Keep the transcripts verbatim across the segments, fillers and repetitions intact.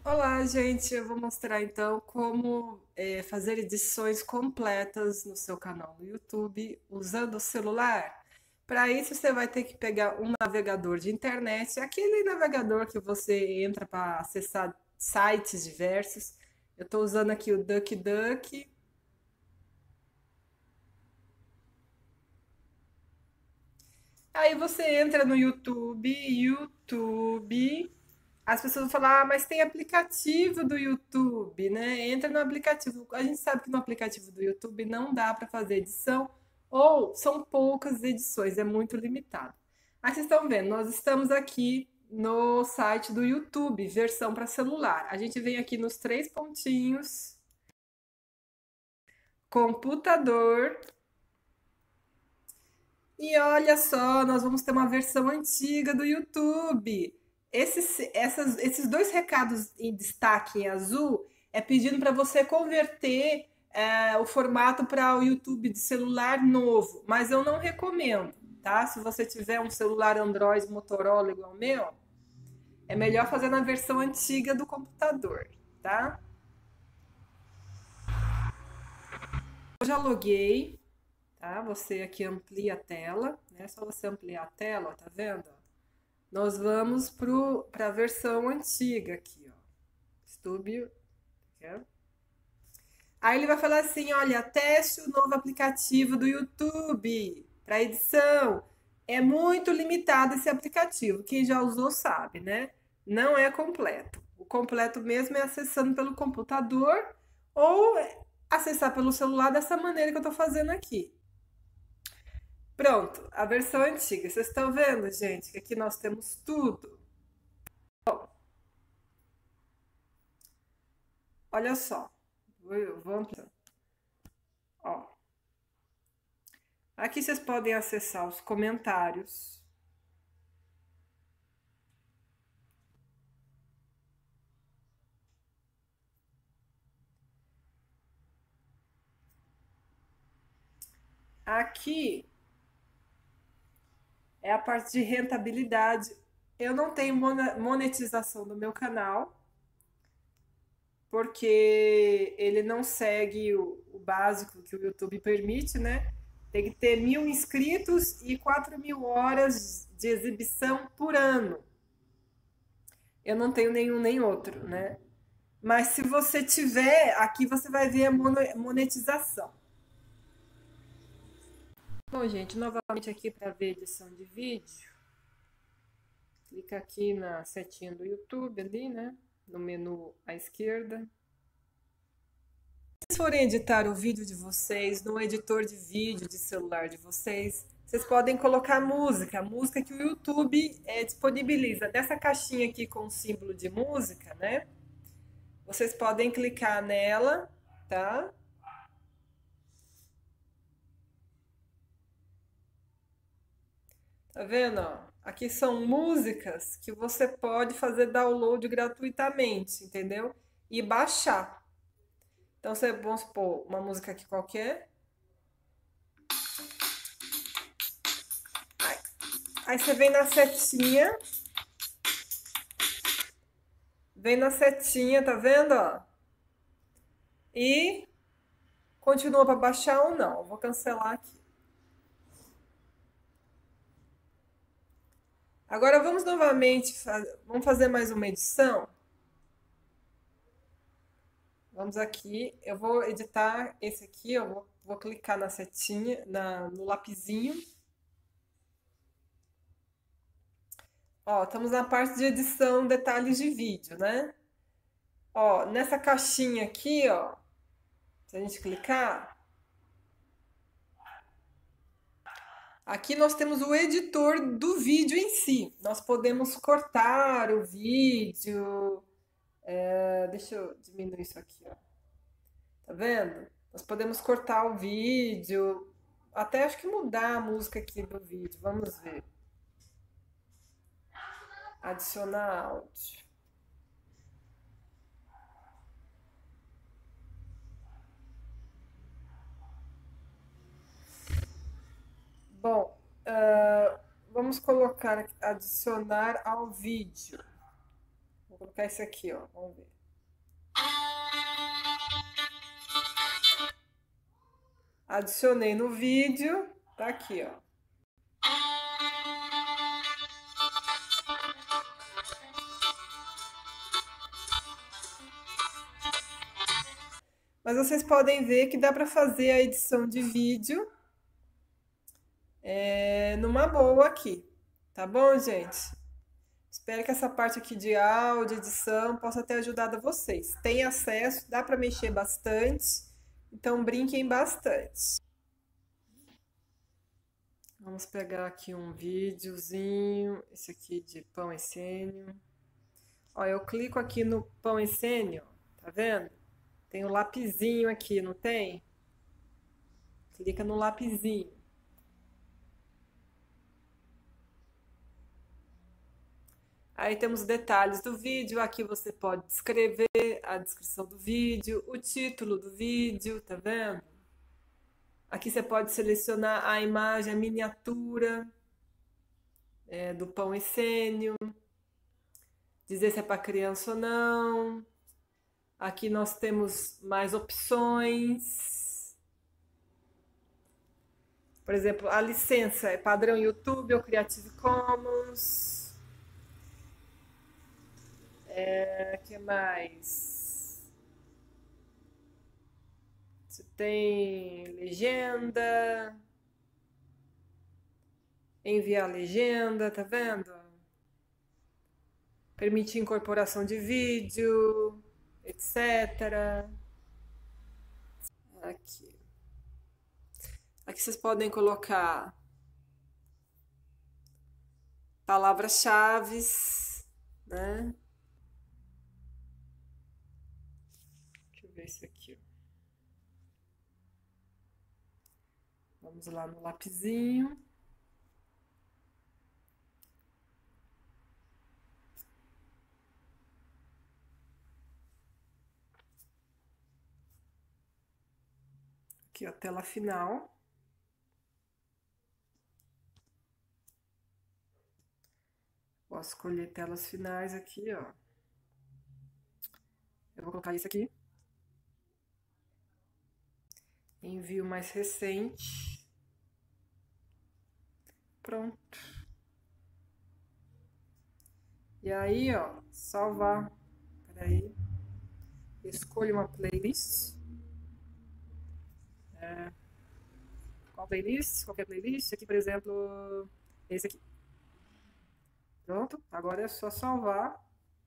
Olá, gente! Eu vou mostrar então como é, fazer edições completas no seu canal no YouTube usando o celular. Para isso, você vai ter que pegar um navegador de internet, aquele navegador que você entra para acessar sites diversos. Eu estou usando aqui o DuckDuck. Aí você entra no YouTube, YouTube. As pessoas vão falar, ah, mas tem aplicativo do YouTube, né? Entra no aplicativo. A gente sabe que no aplicativo do YouTube não dá para fazer edição, ou são poucas edições, é muito limitado. Aí vocês estão vendo, nós estamos aqui no site do YouTube, versão para celular. A gente vem aqui nos três pontinhos, computador, e olha só, nós vamos ter uma versão antiga do YouTube. Esses, essas- esses dois recados em destaque em azul é pedindo para você converter é, o formato para o YouTube de celular novo, mas eu não recomendo, tá? Se você tiver um celular Android Motorola igual o meu, é melhor fazer na versão antiga do computador, tá? Eu já loguei, tá? Você aqui amplia a tela, né? Só você ampliar a tela, ó, tá vendo? Nós vamos para a versão antiga aqui, ó. Studio. Aí ele vai falar assim: olha, teste o novo aplicativo do YouTube para edição. É muito limitado esse aplicativo. Quem já usou sabe, né? Não é completo. O completo mesmo é acessando pelo computador ou acessar pelo celular dessa maneira que eu estou fazendo aqui. Pronto, a versão antiga. Vocês estão vendo, gente, que aqui nós temos tudo. Olha só, vou, vou ampliar. Ó, aqui vocês podem acessar os comentários. Aqui é a parte de rentabilidade. Eu não tenho monetização do meu canal, porque ele não segue o, o básico que o YouTube permite, né? Tem que ter mil inscritos e quatro mil horas de exibição por ano. Eu não tenho nenhum nem outro, né? Mas se você tiver, aqui você vai ver a monetização. Bom, gente, novamente aqui para ver edição de vídeo. Clica aqui na setinha do YouTube ali, né? No menu à esquerda. Se vocês forem editar o vídeo de vocês no editor de vídeo de celular de vocês, vocês podem colocar música, música que o YouTube é, disponibiliza. Dessa caixinha aqui com o símbolo de música, né? Vocês podem clicar nela, tá? Tá vendo? Ó? Aqui são músicas que você pode fazer download gratuitamente, entendeu? E baixar. Então, você, vamos supor, uma música aqui qualquer. Aí você vem na setinha. Vem na setinha, tá vendo? Ó? E continua para baixar ou não. Eu vou cancelar aqui. Agora vamos novamente, vamos fazer mais uma edição. Vamos aqui, eu vou editar esse aqui, eu vou, vou clicar na setinha, na, no lapisinho. Ó, estamos na parte de edição, detalhes de vídeo, né? Ó, nessa caixinha aqui, ó, se a gente clicar, aqui nós temos o editor do vídeo em si. Nós podemos cortar o vídeo. É, deixa eu diminuir isso aqui, ó. Tá vendo? Nós podemos cortar o vídeo. Até acho que mudar a música aqui do vídeo. Vamos ver. Adicionar áudio. Bom, uh, vamos colocar adicionar ao vídeo. Vou colocar esse aqui, ó. Vamos ver. Adicionei no vídeo, tá aqui, ó. Mas vocês podem ver que dá para fazer a edição de vídeo é, numa boa aqui, tá bom, gente? Espero que essa parte aqui de áudio, edição, possa ter ajudado vocês. Tem acesso, dá para mexer bastante, então brinquem bastante. Vamos pegar aqui um videozinho, esse aqui de pão essênio. Ó, eu clico aqui no pão essênio, tá vendo? Tem o lapisinho aqui, não tem? Clica no lapisinho. Aí temos os detalhes do vídeo, aqui você pode escrever a descrição do vídeo, o título do vídeo, tá vendo? Aqui você pode selecionar a imagem, a miniatura é, do pão essênio, dizer se é para criança ou não. Aqui nós temos mais opções. Por exemplo, a licença é padrão YouTube ou Creative Commons. É, que mais? Você tem legenda. Enviar legenda, tá vendo? Permitir incorporação de vídeo, etcétera. Aqui. Aqui vocês podem colocar palavras-chave, né? Deixa eu ver esse aqui. Vamos lá no lapisinho. Aqui, ó, tela final. Posso escolher telas finais aqui, ó. Eu vou colocar isso aqui. Envio mais recente. Pronto. E aí, ó, salvar. Peraí. Escolho uma playlist. É, qual playlist? Qualquer playlist. Aqui, por exemplo, esse aqui. Pronto. Agora é só salvar.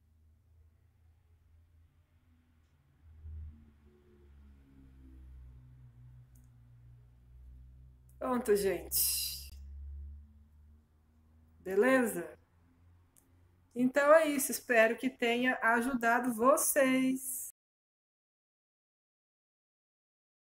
Pronto, gente. Beleza? Então é isso. Espero que tenha ajudado vocês.